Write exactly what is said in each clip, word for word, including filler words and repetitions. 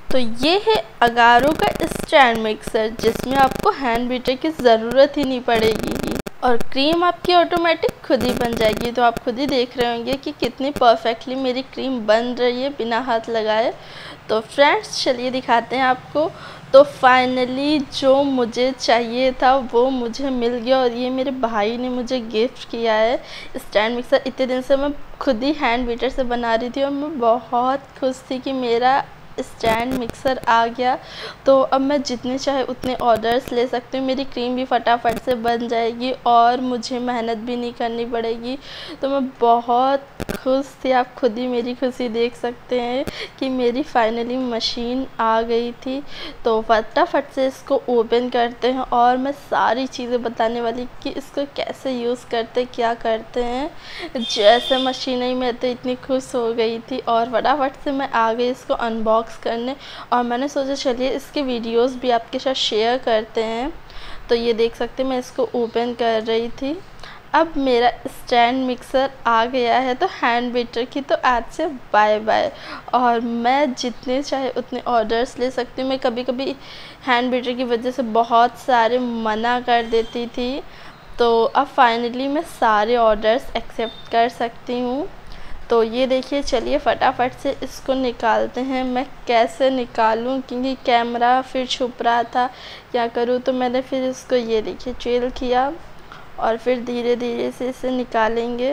तो ये है अगारो का स्टैंड मिक्सर, जिसमें आपको हैंड बीटर की ज़रूरत ही नहीं पड़ेगी और क्रीम आपकी ऑटोमेटिक खुद ही बन जाएगी। तो आप खुद ही देख रहे होंगे कि कितनी परफेक्टली मेरी क्रीम बन रही है बिना हाथ लगाए। तो फ्रेंड्स चलिए दिखाते हैं आपको। तो फाइनली जो मुझे चाहिए था वो मुझे मिल गया और ये मेरे भाई ने मुझे गिफ्ट किया है स्टैंड मिक्सर। इतने दिन से मैं खुद ही हैंड बीटर से बना रही थी और मैं बहुत खुश थी कि मेरा स्टैंड मिक्सर आ गया। तो अब मैं जितने चाहे उतने ऑर्डर्स ले सकती हूँ, मेरी क्रीम भी फटाफट से बन जाएगी और मुझे मेहनत भी नहीं करनी पड़ेगी। तो मैं बहुत खुश थी, आप खुद ही मेरी खुशी देख सकते हैं कि मेरी फाइनली मशीन आ गई थी। तो फटाफट से इसको ओपन करते हैं और मैं सारी चीज़ें बताने वाली कि इसको कैसे यूज़ करते क्या करते हैं। जैसे मशीन आई मैं तो इतनी खुश हो गई थी और फटाफट से मैं आ गई इसको अनबॉक्स करने और मैंने सोचा चलिए इसके वीडियोस भी आपके साथ शेयर करते हैं। तो ये देख सकते हैं मैं इसको ओपन कर रही थी। अब मेरा स्टैंड मिक्सर आ गया है। तो हैंड बीटर की तो आज से बाय बाय और मैं जितने चाहे उतने ऑर्डर्स ले सकती हूँ। मैं कभी कभी हैंड बीटर की वजह से बहुत सारे मना कर देती थी, तो अब फाइनली मैं सारे ऑर्डर्स एक्सेप्ट कर सकती हूँ। तो ये देखिए, चलिए फटाफट से इसको निकालते हैं। मैं कैसे निकालूं क्योंकि कैमरा फिर छुप रहा था, क्या करूं। तो मैंने फिर इसको ये देखिए ट्रेल किया और फिर धीरे धीरे से इसे निकालेंगे।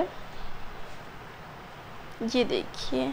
ये देखिए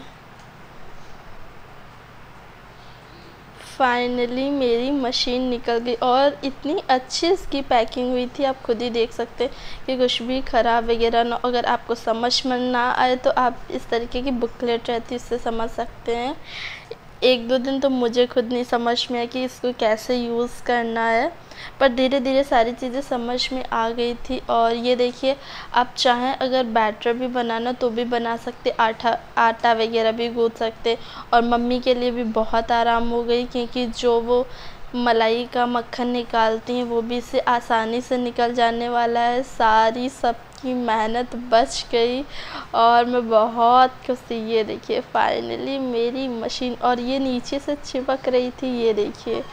फाइनली मेरी मशीन निकल गई और इतनी अच्छी इसकी पैकिंग हुई थी, आप खुद ही देख सकते हैं कि कुछ भी ख़राब वगैरह ना। अगर आपको समझ में ना आए तो आप इस तरीके की बुकलेट रहती है इससे समझ सकते हैं। एक दो दिन तो मुझे खुद नहीं समझ में आया कि इसको कैसे यूज़ करना है, पर धीरे धीरे सारी चीज़ें समझ में आ गई थी। और ये देखिए, आप चाहें अगर बैटर भी बनाना तो भी बना सकते, आटा आटा वगैरह भी गूँथ सकते। और मम्मी के लिए भी बहुत आराम हो गई क्योंकि जो वो मलाई का मक्खन निकालती हैं वो भी इससे आसानी से निकल जाने वाला है। सारी सबकी मेहनत बच गई और मैं बहुत खुश थी। ये देखिए फाइनली मेरी मशीन, और ये नीचे से चिपक रही थी, ये देखिए।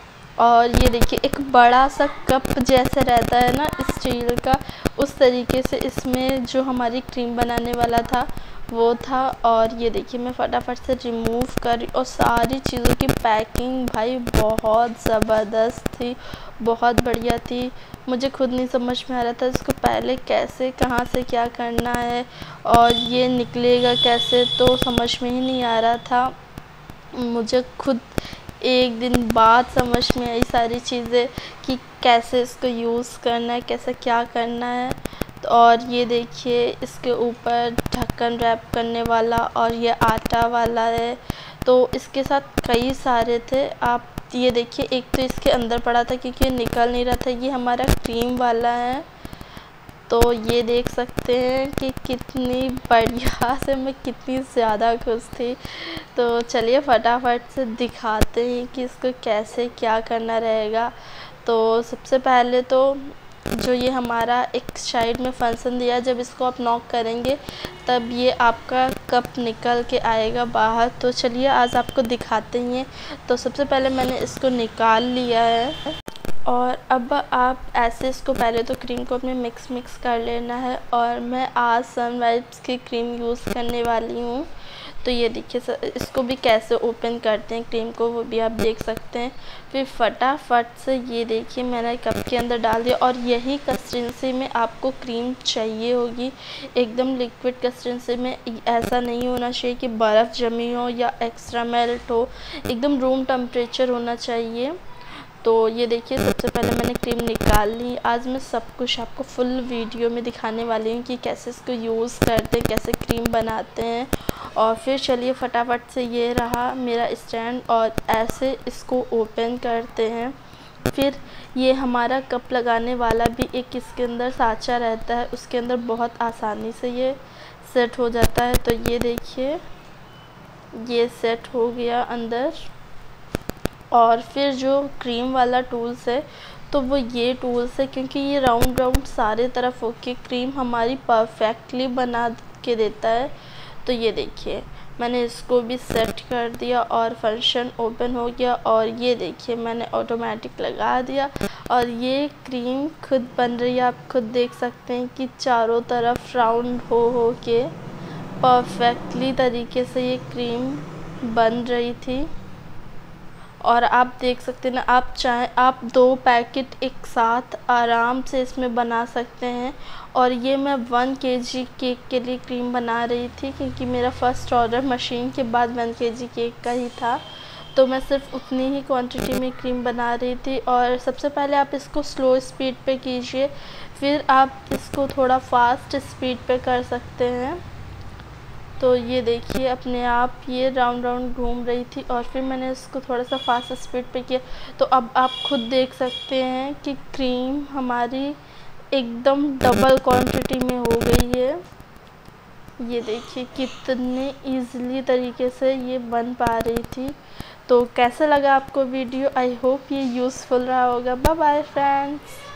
और ये देखिए एक बड़ा सा कप जैसे रहता है ना स्टील का, उस तरीके से इसमें जो हमारी क्रीम बनाने वाला था वो था। और ये देखिए मैं फटाफट से रिमूव कर, और सारी चीज़ों की पैकिंग भाई बहुत ज़बरदस्त थी, बहुत बढ़िया थी। मुझे खुद नहीं समझ में आ रहा था इसको पहले कैसे कहाँ से क्या करना है और ये निकलेगा कैसे, तो समझ में ही नहीं आ रहा था। मुझे खुद एक दिन बाद समझ में आई सारी चीज़ें कि कैसे इसको यूज़ करना है, कैसे क्या करना है। तो और ये देखिए इसके ऊपर ढक्कन रैप करने वाला और ये आटा वाला है। तो इसके साथ कई सारे थे, आप ये देखिए एक तो इसके अंदर पड़ा था क्योंकि निकल नहीं रहा था, ये हमारा क्रीम वाला है। तो ये देख सकते हैं कि कितनी बढ़िया से मैं कितनी ज़्यादा खुश थी। तो चलिए फटाफट से दिखाते हैं कि इसको कैसे क्या करना रहेगा। तो सबसे पहले तो जो ये हमारा एक साइड में फंक्शन दिया, जब इसको आप नॉक करेंगे तब ये आपका कप निकल के आएगा बाहर। तो चलिए आज आपको दिखाते हैं। तो सबसे पहले मैंने इसको निकाल लिया है और अब आप ऐसे इसको पहले तो क्रीम को अपने मिक्स मिक्स कर लेना है। और मैं आज सनवाइब्स की क्रीम यूज़ करने वाली हूँ। तो ये देखिए इसको भी कैसे ओपन करते हैं क्रीम को, वो भी आप देख सकते हैं। फिर फटाफट से ये देखिए मैंने कप के अंदर डाल दिया और यही कंसिस्टेंसी में आपको क्रीम चाहिए होगी, एकदम लिक्विड कंसिस्टेंसी में। ऐसा नहीं होना चाहिए कि बर्फ़ जमी हो या एक्स्ट्रा मेल्ट हो, एकदम रूम टेम्परेचर होना चाहिए। तो ये देखिए सबसे पहले मैंने क्रीम निकाल ली। आज मैं सब कुछ आपको फुल वीडियो में दिखाने वाली हूँ कि कैसे इसको यूज़ करते हैं, कैसे क्रीम बनाते हैं। और फिर चलिए फटाफट से ये रहा मेरा स्टैंड और ऐसे इसको ओपन करते हैं। फिर ये हमारा कप लगाने वाला भी एक इसके अंदर साँचा रहता है, उसके अंदर बहुत आसानी से ये सेट हो जाता है। तो ये देखिए ये सेट हो गया अंदर। और फिर जो क्रीम वाला टूल्स है तो वो ये टूल्स है, क्योंकि ये राउंड राउंड सारे तरफ होके क्रीम हमारी परफेक्टली बना के देता है। तो ये देखिए मैंने इसको भी सेट कर दिया और फंक्शन ओपन हो गया। और ये देखिए मैंने ऑटोमेटिक लगा दिया और ये क्रीम खुद बन रही है। आप खुद देख सकते हैं कि चारों तरफ राउंड हो हो के परफेक्टली तरीके से ये क्रीम बन रही थी। और आप देख सकते हैं ना, आप चाहें आप दो पैकेट एक साथ आराम से इसमें बना सकते हैं। और ये मैं वन केजी केक के लिए क्रीम बना रही थी, क्योंकि मेरा फ़र्स्ट ऑर्डर मशीन के बाद वन केजी केक का ही था, तो मैं सिर्फ उतनी ही क्वांटिटी में क्रीम बना रही थी। और सबसे पहले आप इसको स्लो स्पीड पे कीजिए, फिर आप इसको थोड़ा फास्ट स्पीड पे कर सकते हैं। तो ये देखिए अपने आप ये राउंड राउंड घूम रही थी और फिर मैंने इसको थोड़ा सा फास्ट स्पीड पे किया। तो अब आप खुद देख सकते हैं कि क्रीम हमारी एकदम डबल क्वांटिटी में हो गई है। ये देखिए कितने इजीली तरीके से ये बन पा रही थी। तो कैसा लगा आपको वीडियो? आई होप ये यूज़फुल रहा होगा। Bye bye friends.